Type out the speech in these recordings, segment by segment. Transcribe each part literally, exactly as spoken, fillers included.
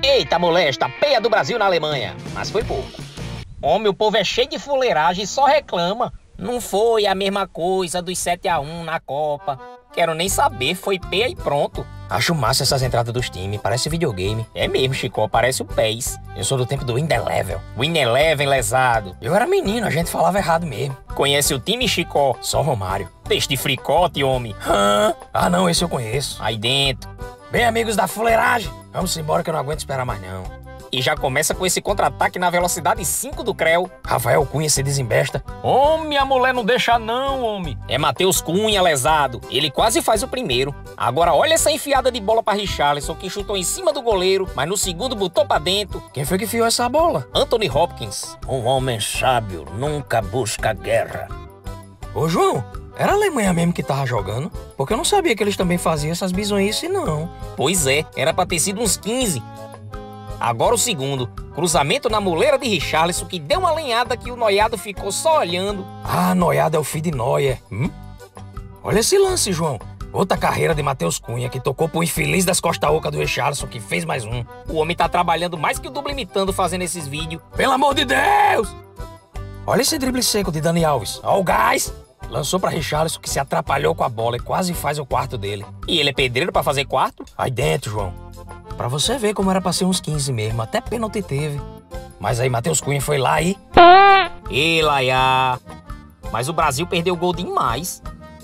Eita, molesta, peia do Brasil na Alemanha. Mas foi pouco. Homem, o povo é cheio de fuleiragem e só reclama. Não foi a mesma coisa dos sete a um na Copa. Quero nem saber, foi peia e pronto. Acho massa essas entradas dos times, parece videogame. É mesmo, Chicó, parece o P E S. Eu sou do tempo do Win Eleven. Win Eleven, lesado. Eu era menino, a gente falava errado mesmo. Conhece o time, Chicó? Só Romário. Peixe de fricote, homem. Hã? Ah não, esse eu conheço. Aí dentro. Bem, amigos da fuleiragem, vamos embora que eu não aguento esperar mais não. E já começa com esse contra-ataque na velocidade cinco do Creu. Rafael Cunha se desembesta. Homem, a mulher não deixa não, homem. É Matheus Cunha, lesado. Ele quase faz o primeiro. Agora olha essa enfiada de bola para Richarlison, que chutou em cima do goleiro, mas no segundo botou para dentro. Quem foi que enfiou essa bola? Anthony Hopkins. Um homem sábio nunca busca guerra. Ô, João, era a Alemanha mesmo que tava jogando? Porque eu não sabia que eles também faziam essas bizonhices, não. Pois é, era pra ter sido uns quinze. Agora o segundo, cruzamento na muleira de Richarlison, que deu uma lenhada que o noiado ficou só olhando. Ah, noiado é o filho de Neuer. Hum? Olha esse lance, João. Outra carreira de Matheus Cunha, que tocou pro infeliz das costas ocas do Richarlison, que fez mais um. O homem tá trabalhando mais que o duplo imitando fazendo esses vídeos. Pelo amor de Deus! Olha esse drible seco de Dani Alves. Ó o gás! Lançou pra Richarlison, que se atrapalhou com a bola e quase faz o quarto dele. E ele é pedreiro pra fazer quarto? Aí dentro, João. Pra você ver como era pra ser uns quinze mesmo, até pênalti teve. Mas aí Matheus Cunha foi lá e... E Laiá! Mas o Brasil perdeu o gol demais.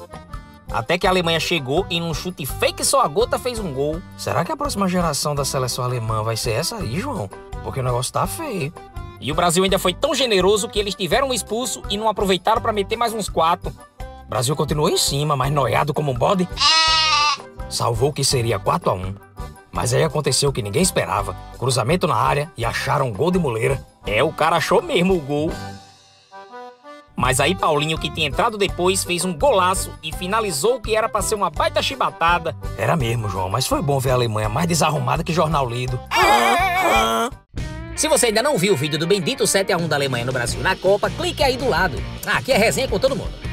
Até que a Alemanha chegou e num chute fake só a gota fez um gol. Será que a próxima geração da seleção alemã vai ser essa aí, João? Porque o negócio tá feio. E o Brasil ainda foi tão generoso que eles tiveram um expulso e não aproveitaram pra meter mais uns quatro. O Brasil continuou em cima, mas noiado como um bode. Salvou o que seria quatro a um. Mas aí aconteceu o que ninguém esperava. Cruzamento na área e acharam um gol de muleira. É, o cara achou mesmo o gol. Mas aí Paulinho, que tinha entrado depois, fez um golaço e finalizou o que era pra ser uma baita chibatada. Era mesmo, João, mas foi bom ver a Alemanha mais desarrumada que jornal lido. Ah, ah. Se você ainda não viu o vídeo do bendito sete a um da Alemanha no Brasil na Copa, clique aí do lado. Ah, aqui é resenha com todo mundo.